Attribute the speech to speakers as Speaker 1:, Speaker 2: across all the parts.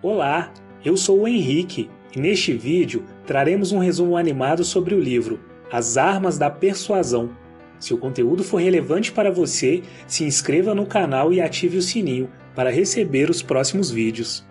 Speaker 1: Olá, eu sou o Henrique e neste vídeo traremos um resumo animado sobre o livro As Armas da Persuasão. Se o conteúdo for relevante para você, se inscreva no canal e ative o sininho para receber os próximos vídeos.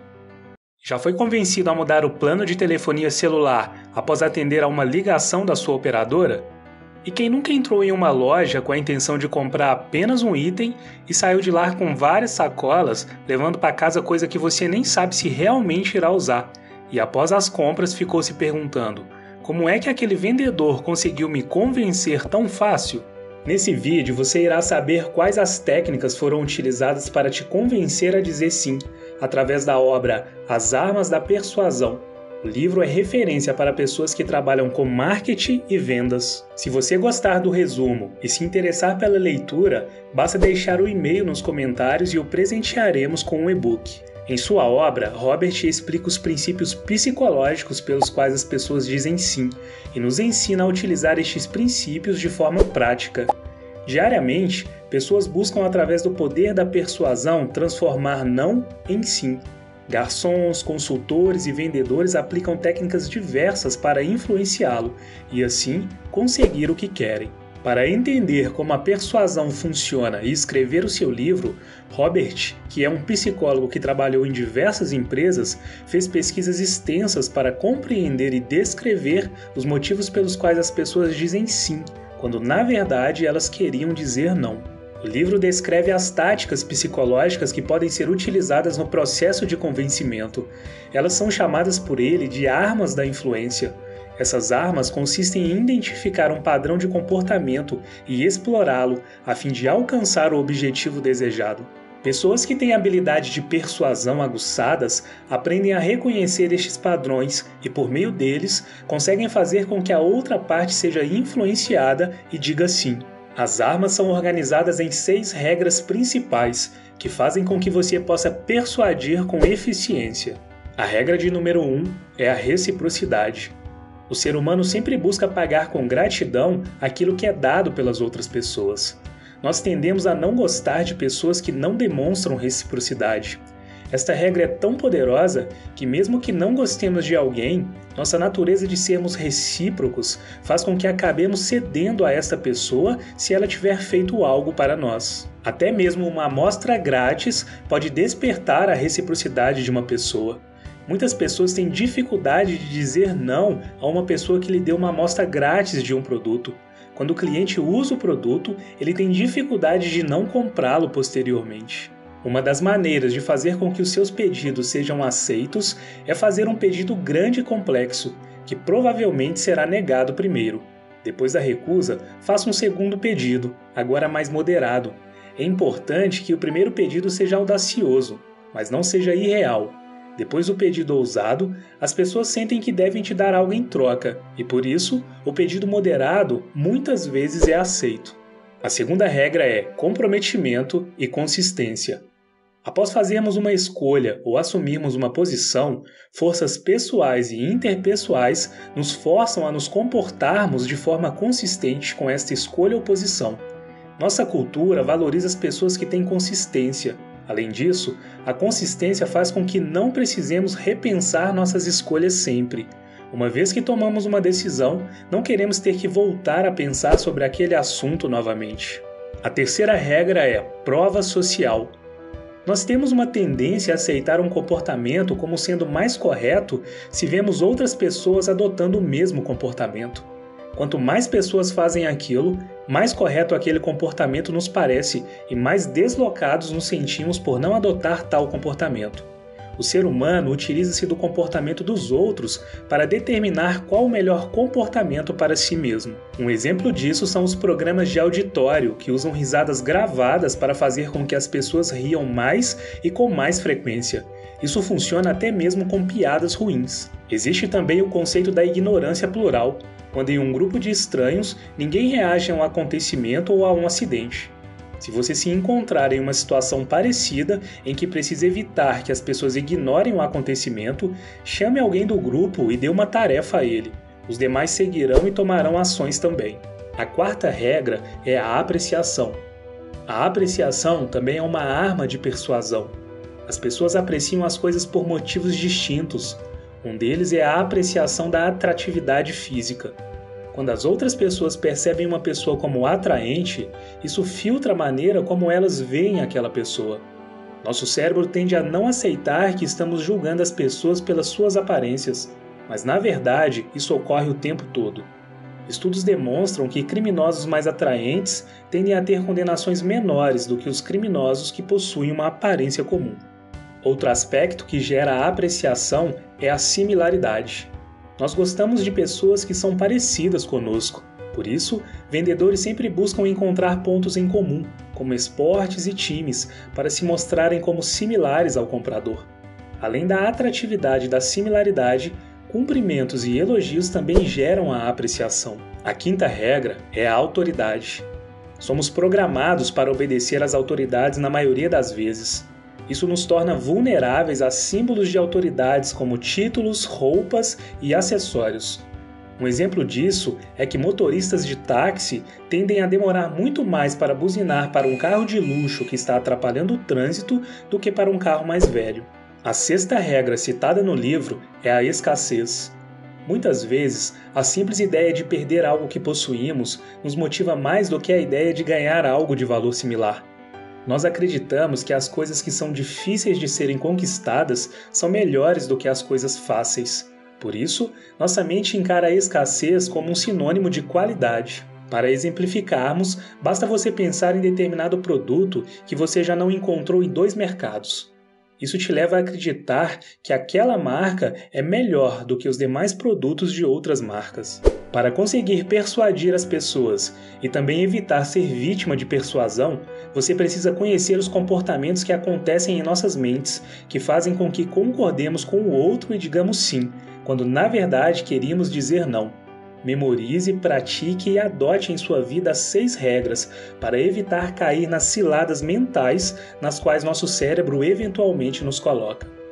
Speaker 1: Já foi convencido a mudar o plano de telefonia celular após atender a uma ligação da sua operadora? E quem nunca entrou em uma loja com a intenção de comprar apenas um item e saiu de lá com várias sacolas, levando para casa coisa que você nem sabe se realmente irá usar, e após as compras ficou se perguntando: como é que aquele vendedor conseguiu me convencer tão fácil? Nesse vídeo você irá saber quais as técnicas foram utilizadas para te convencer a dizer sim, através da obra As Armas da Persuasão. O livro é referência para pessoas que trabalham com marketing e vendas. Se você gostar do resumo e se interessar pela leitura, basta deixar o e-mail nos comentários e o presentearemos com um e-book. Em sua obra, Robert explica os princípios psicológicos pelos quais as pessoas dizem sim e nos ensina a utilizar estes princípios de forma prática. Diariamente, pessoas buscam através do poder da persuasão transformar não em sim. Garçons, consultores e vendedores aplicam técnicas diversas para influenciá-lo e, assim, conseguir o que querem. Para entender como a persuasão funciona e escrever o seu livro, Robert, que é um psicólogo que trabalhou em diversas empresas, fez pesquisas extensas para compreender e descrever os motivos pelos quais as pessoas dizem sim, quando na verdade elas queriam dizer não. O livro descreve as táticas psicológicas que podem ser utilizadas no processo de convencimento. Elas são chamadas por ele de armas da influência. Essas armas consistem em identificar um padrão de comportamento e explorá-lo a fim de alcançar o objetivo desejado. Pessoas que têm habilidade de persuasão aguçadas aprendem a reconhecer estes padrões e, por meio deles, conseguem fazer com que a outra parte seja influenciada e diga sim. As armas são organizadas em 6 regras principais, que fazem com que você possa persuadir com eficiência. A regra de número 1 é a reciprocidade. O ser humano sempre busca pagar com gratidão aquilo que é dado pelas outras pessoas. Nós tendemos a não gostar de pessoas que não demonstram reciprocidade. Esta regra é tão poderosa que, mesmo que não gostemos de alguém, nossa natureza de sermos recíprocos faz com que acabemos cedendo a esta pessoa se ela tiver feito algo para nós. Até mesmo uma amostra grátis pode despertar a reciprocidade de uma pessoa. Muitas pessoas têm dificuldade de dizer não a uma pessoa que lhe deu uma amostra grátis de um produto. Quando o cliente usa o produto, ele tem dificuldade de não comprá-lo posteriormente. Uma das maneiras de fazer com que os seus pedidos sejam aceitos é fazer um pedido grande e complexo, que provavelmente será negado primeiro. Depois da recusa, faça um segundo pedido, agora mais moderado. É importante que o primeiro pedido seja audacioso, mas não seja irreal. Depois do pedido ousado, as pessoas sentem que devem te dar algo em troca, e por isso, o pedido moderado muitas vezes é aceito. A segunda regra é comprometimento e consistência. Após fazermos uma escolha ou assumirmos uma posição, forças pessoais e interpessoais nos forçam a nos comportarmos de forma consistente com esta escolha ou posição. Nossa cultura valoriza as pessoas que têm consistência. Além disso, a consistência faz com que não precisemos repensar nossas escolhas sempre. Uma vez que tomamos uma decisão, não queremos ter que voltar a pensar sobre aquele assunto novamente. A terceira regra é prova social. Nós temos uma tendência a aceitar um comportamento como sendo mais correto se vemos outras pessoas adotando o mesmo comportamento. Quanto mais pessoas fazem aquilo, mais correto aquele comportamento nos parece e mais deslocados nos sentimos por não adotar tal comportamento. O ser humano utiliza-se do comportamento dos outros para determinar qual o melhor comportamento para si mesmo. Um exemplo disso são os programas de auditório, que usam risadas gravadas para fazer com que as pessoas riam mais e com mais frequência. Isso funciona até mesmo com piadas ruins. Existe também o conceito da ignorância plural, quando em um grupo de estranhos ninguém reage a um acontecimento ou a um acidente. Se você se encontrar em uma situação parecida em que precisa evitar que as pessoas ignorem o acontecimento, chame alguém do grupo e dê uma tarefa a ele. Os demais seguirão e tomarão ações também. A quarta regra é a apreciação. A apreciação também é uma arma de persuasão. As pessoas apreciam as coisas por motivos distintos. Um deles é a apreciação da atratividade física. Quando as outras pessoas percebem uma pessoa como atraente, isso filtra a maneira como elas veem aquela pessoa. Nosso cérebro tende a não aceitar que estamos julgando as pessoas pelas suas aparências, mas na verdade isso ocorre o tempo todo. Estudos demonstram que criminosos mais atraentes tendem a ter condenações menores do que os criminosos que possuem uma aparência comum. Outro aspecto que gera a apreciação é a similaridade. Nós gostamos de pessoas que são parecidas conosco. Por isso, vendedores sempre buscam encontrar pontos em comum, como esportes e times, para se mostrarem como similares ao comprador. Além da atratividade da similaridade, cumprimentos e elogios também geram a apreciação. A quinta regra é a autoridade. Somos programados para obedecer às autoridades na maioria das vezes. Isso nos torna vulneráveis a símbolos de autoridades como títulos, roupas e acessórios. Um exemplo disso é que motoristas de táxi tendem a demorar muito mais para buzinar para um carro de luxo que está atrapalhando o trânsito do que para um carro mais velho. A sexta regra citada no livro é a escassez. Muitas vezes, a simples ideia de perder algo que possuímos nos motiva mais do que a ideia de ganhar algo de valor similar. Nós acreditamos que as coisas que são difíceis de serem conquistadas são melhores do que as coisas fáceis. Por isso, nossa mente encara a escassez como um sinônimo de qualidade. Para exemplificarmos, basta você pensar em determinado produto que você já não encontrou em 2 mercados. Isso te leva a acreditar que aquela marca é melhor do que os demais produtos de outras marcas. Para conseguir persuadir as pessoas e também evitar ser vítima de persuasão, você precisa conhecer os comportamentos que acontecem em nossas mentes, que fazem com que concordemos com o outro e digamos sim, quando na verdade queríamos dizer não. Memorize, pratique e adote em sua vida as 6 regras para evitar cair nas ciladas mentais nas quais nosso cérebro eventualmente nos coloca.